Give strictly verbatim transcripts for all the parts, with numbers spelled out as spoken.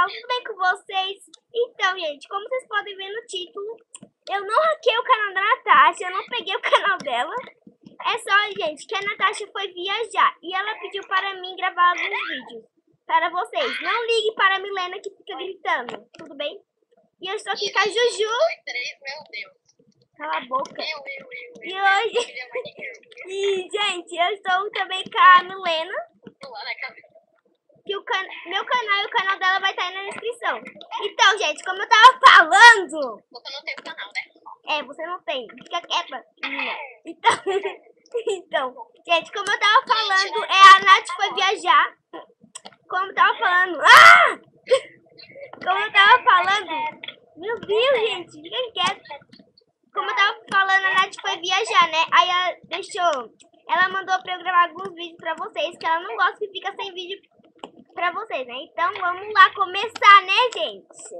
pessoal, tudo bem com vocês? Então, gente, como vocês podem ver no título, eu não hackei o canal da Natasha, eu não peguei o canal dela. É só, gente, que a Natasha foi viajar e ela pediu para mim gravar alguns vídeos para vocês. Não ligue para a Milena que fica gritando, tudo bem? E eu estou aqui com a Juju. dois, três, meu Deus. Cala a boca. Eu, eu, eu, eu. E hoje... E, gente, eu estou também com a Milena. Lá na cabeça. Que o can... meu canal e o canal dela vai estar aí na descrição. Então, gente, como eu tava falando... Você não tem o canal, né? É, você não tem. Fica quieta, menina. Então, então, gente, como eu tava falando, é, a Nath foi viajar. Como eu tava falando... Ah! Como eu tava falando... Meu Deus, gente, fica quieta. Como eu tava falando, a Nath foi viajar, né? Aí ela deixou... Ela mandou pra eu gravar alguns vídeos pra vocês, que ela não gosta que fica sem vídeo pra vocês, né? Então, vamos lá começar, né, gente?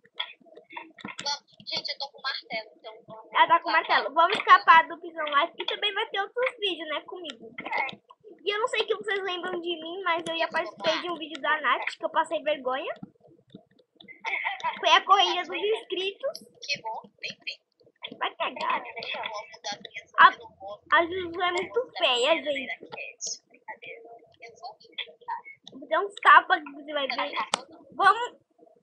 Gente, eu tô com martelo, então... Ela tá com martelo. Vamos escapar do Pisão Live, que também vai ter outros vídeos, né, comigo. E eu não sei que vocês lembram de mim, mas eu já participei de um vídeo da Nath, que eu passei vergonha. Foi a corrida dos inscritos. Que bom, bem feito. Vai cagar. Eu vou mudar minha A, eu não vou... a Juju é muito feia, gente. Brincadeira. Eu sou Vou dar uns tapas que você vai ver. Vamos...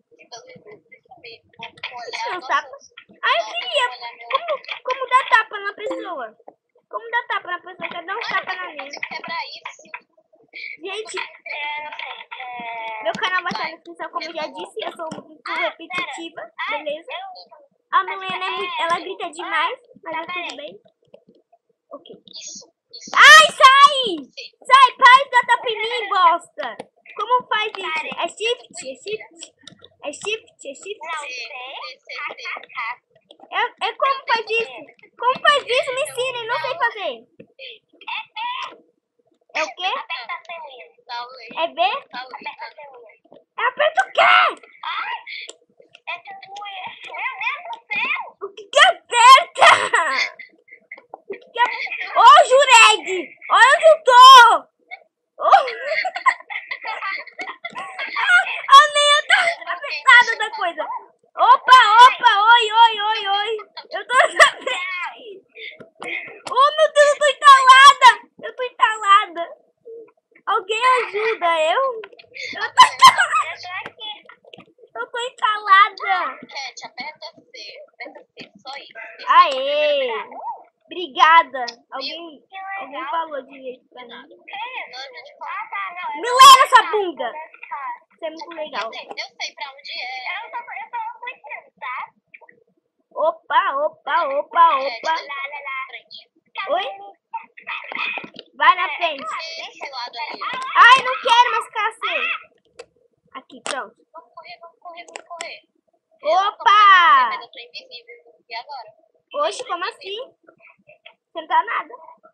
Não, tapa. Ah, eu queria. Como, como dar tapa na pessoa? Como dar tapa na pessoa? Quer dar um tapa na minha. Quebrar isso. Gente, meu canal vai estar na descrição, como eu já disse. Eu sou muito repetitiva, beleza? A Milena é muito, ela grita demais, mas é tudo bem. Ok. Isso, isso. Ai, sai! Sai, para de dar tapa em mim, bosta! Como faz isso? É shift? É shift? É shift? É shift? É, é como faz isso? Como faz isso? Me ensina, eu não sei fazer. É o quê? É B? É aperta o quê? O que que aperta? O que que aperta? Ô, Jureg! Olha onde eu tô! Oh. A meia tá apertada da coisa. Opa, opa, oi, oi, oi, oi. Eu tô... Oh, meu Deus, eu tô entalada. Eu tô entalada. Alguém ajuda eu? Eu tô entalada. Eu tô entalada. Cat, aperta C. Aperta C, só isso. Aê. Obrigada. Alguém, alguém falou direito pra mim. Milena, essa bunda. Isso é muito legal. Eu sei, eu sei pra onde é. Eu tô, eu tô cuidando, tá? Opa, opa, opa, opa. Oi? Vai na frente. Esse lado ali. Ai, não quero mais cacete. Aqui, pronto. Vamos correr, vamos correr, vamos correr. Opa! Mas eu tô invisível. E agora? Oxe, como assim? Você não tá nada.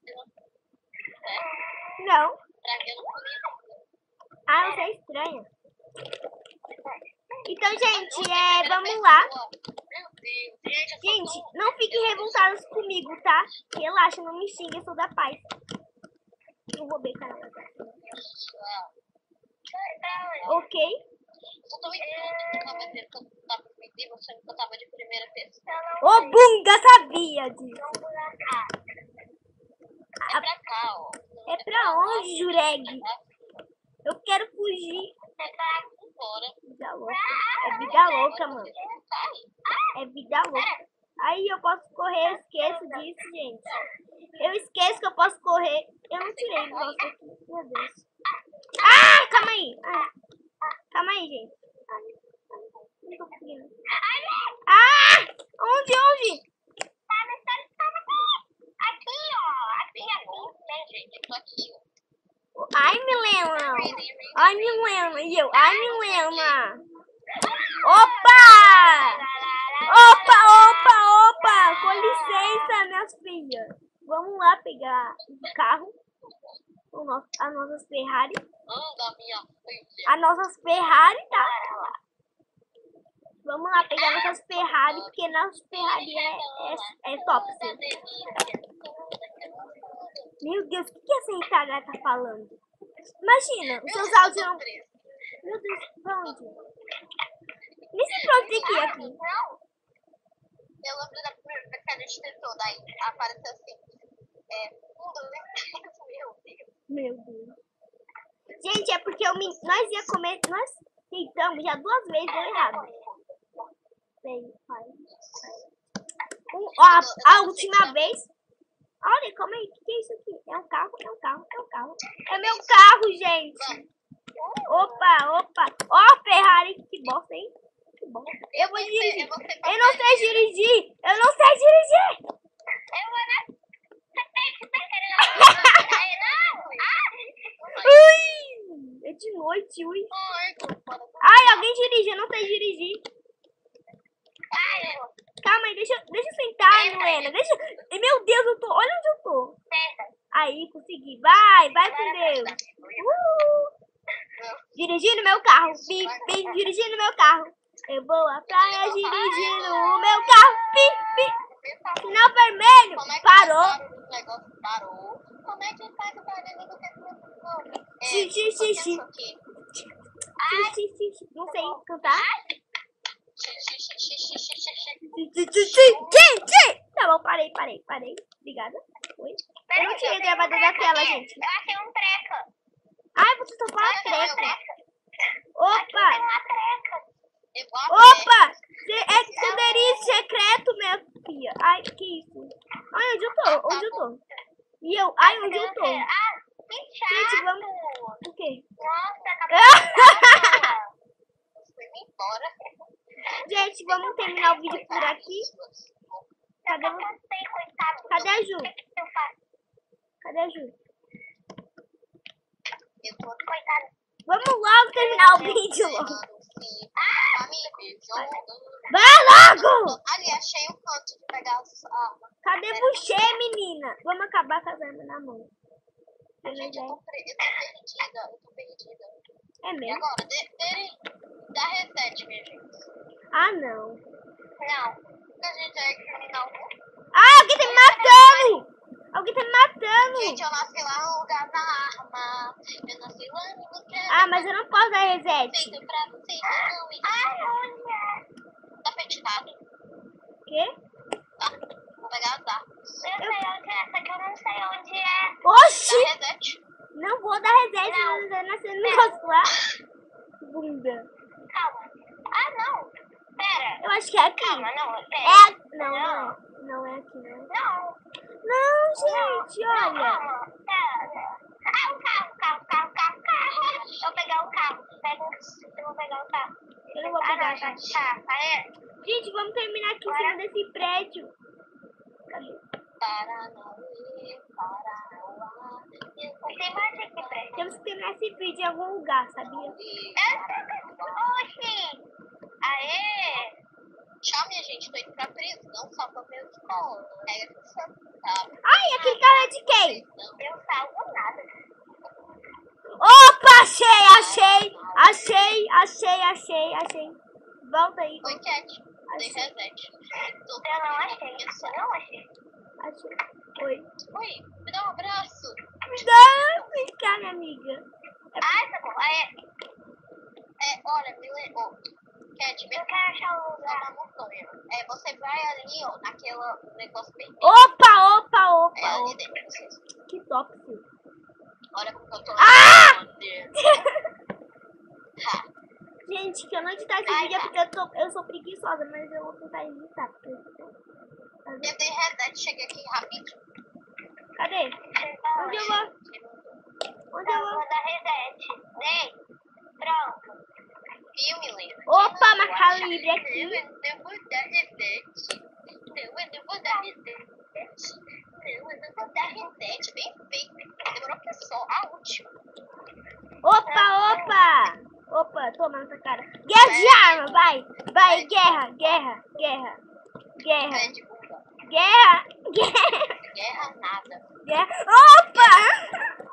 Não. Pra mim eu não comi. Ah, você é estranha. Então, gente, é, vamos lá. Meu Deus, gente, Gente, não fiquem revoltados comigo, tá? Relaxa, não me xingue, eu sou da paz. Eu roubei o canal. Ok? Eu só tô invisível que eu tava dizendo que eu tava invisível, sendo que eu tava de primeira pessoa. Ô, bunda, sabia disso. É pra cá, ó. É pra onde, Jureg? Eu quero fugir. Bora. Vida louca. É vida louca, mano. É vida louca. Aí eu posso correr, eu esqueço disso, gente. Eu esqueço que eu posso correr. Eu não tirei o negócio aqui. Meu Deus. Ah, calma aí. Ah, calma aí, gente. Não tô conseguindo. Ah! Onde, onde? Aqui, ó. Aqui, aqui. Gente, eu tô aqui, ó. Ai, Milena. Ai, Milena. E eu. Ai, Milena. Opa! Opa, opa, opa. Com licença, minhas filhas. Vamos lá pegar o carro. O nosso, as nossas Ferrari. Anda, minha filha. As nossas Ferrari, tá? Vamos lá pegar nossas Ferrari, porque nossa Ferrari é, é, é top. Sim. Meu Deus, o que, que essa Itália tá falando? Imagina, os seus áudios não... Meu Deus, pra onde? Pronto, tem que ir aqui. Não. Eu lembro da primeira vez que a gente tentou, daí apareceu assim. É, um, dois, três, meu Deus. Meu Deus. Gente, é porque eu me... nós ia comer... Nós tentamos já duas vezes, deu errado. Vem, vai. Um, ó, a última vez... Olha, calma aí, o que, que é isso aqui? É um carro, é um carro, é um carro. É meu carro, gente. Opa, opa. Ó, Ferrari, que bosta, hein? Que bosta. Eu vou dirigir. Eu não sei dirigir. Eu não sei dirigir. Eu vou na... Ui! É de noite, ui. Ai, Ai, alguém dirige, eu não sei dirigir. Calma aí, deixa, deixa eu sentar, Luena. Deixa... Meu Deus, eu tô... Olha onde eu tô. Aí, consegui. Vai, vai com Deus. Uh! Dirigindo meu carro. Bim, bim, dirigindo meu carro. Eu vou à praia dirigindo o meu carro. Bim, bim. Sinal vermelho. Parou. O negócio parou. Como é que faz o barulho do tempo? Xixi, xixi. Xixi, xixi. Não sei cantar. Tá bom, parei, parei, parei. Obrigada. Oi. Eu não tinha gravado da tela, gente. Eu achei um treco. Ai, vocês estão falando treco. Opa! Igual Opa! É esconderijo secreto, minha filha. Ai, que isso? Ai, onde eu tô? Onde eu tô? E eu? Ai, onde eu tô? Ah, que chato. Gente, vamos... O quê? Nossa, foi embora. Gente, vamos terminar o vídeo por aqui. Cadê você? Cadê a Ju? Cadê a Ju? Eu tô coitada. Vamos logo terminar o vídeo. Ah, vai logo! Ali, achei um canto de pegar as armas. Cadê você, menina? Vamos acabar com as armas na mão. Gente, eu tô, pre... eu tô perdida. Eu tô perdida. É E mesmo? agora? Dê, dê, dá reset, minha gente. Ah, não. Não. Porque a gente é criminal. Ah, alguém tá me matando! Alguém tá me matando! Gente, eu nasci lá no lugar da arma. Eu nasci lá no lugar. Ah, mas eu não posso dar reset. Feito pra você não ir. Ai, olha. Tá fechado. Quê? Tá. Vou pegar as armas. Eu sei onde é, só que eu não sei onde é. Oxi! Dá reset. Não vou dar reset, não, não tá nascendo negócio lá. Bunda. Calma. Ah, não. Pera. Eu acho que é aqui. Calma, não. Pera. É... Não, não é. Não é aqui, não. Não. Não, gente, olha. Calma. Pera. Ah, o carro, carro, carro, carro, carro. Eu vou pegar o carro. Pega... Eu vou pegar o carro. Eu não vou pegar, ah, não, tá? Tá, tá. Gente, vamos terminar aqui em cima desse prédio. Cadê? Paranauê, Paranauá. Tem mais aqui, prédio. Temos que terminar esse vídeo em algum lugar, sabia? Oxi! Aê! Tchau, minha gente. Tô indo pra prisão só pra ver os colos. Pega que você sabe. Ai, aquele carro é de quem? Eu salvo nada. Opa, achei, achei. Achei, achei, achei, achei. Volta aí. Oi, Cat. Dei Achei. reset. Eu não achei. Isso não achei. Achei. Oi. Oi, me dá um abraço. Me dá, vem cá, minha amiga. Ai, tá bom. É, é olha, me lembro. Cat, eu quero achar o lugar na montanha. É, você vai ali, ó, naquela negócio bem. Opa, opa, opa. É ali opa. dentro de vocês. Que top, filho. Olha como eu tô Ah! Tá. Gente, que eu não editar esse Ai, vídeo é tá. porque eu, tô, eu sou preguiçosa, mas eu vou tentar editar. Porque... Eu dei reset, cheguei aqui rapidinho. Cadê? Onde eu vou? Onde eu vou? Vou dar reset. Dei. Pronto. Viu, Milena? Opa, uma calibre aqui. Eu não vou dar reset. Não, eu não vou dar reset. Não, eu não vou dar reset. Bem feito. Demorou que só a última. Opa, opa. Opa, toma nessa cara. Guerra de arma, vai. Vai, guerra, guerra, guerra. Guerra. Pé de bunda. Guerra, guerra. Guerra nada. Guerra. Opa!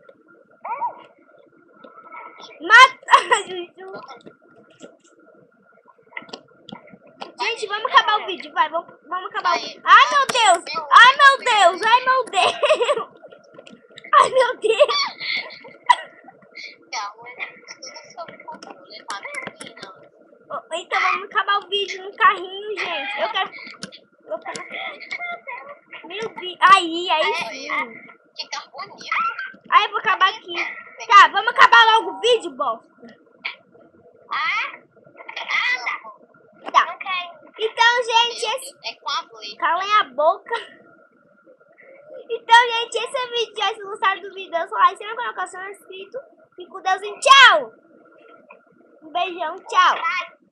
Mata, Juju. Gente, vamos acabar o vídeo, vai, vamos, vamos acabar o vídeo. Ai, meu Deus! Ai, meu Deus! Ai, meu Deus! Ai, meu Deus! Calma, tudo sob controle, tá, menina? Então vamos acabar o carrinho, gente. Eu quero... Vou ficar na... Meu Deus. Aí, aí sim. Fica bonito. Aí, vou acabar aqui. Tá, vamos acabar logo o vídeo, bosta. Ah? Ah, tá. Tá. Não quero. Então, gente, esse... É com a Blake. Calem a boca. Então, gente, esse é o vídeo. Se vocês gostaram do vídeo, dá seu like, se não é inscrito. Fique com Deus e tchau. Um beijão, tchau.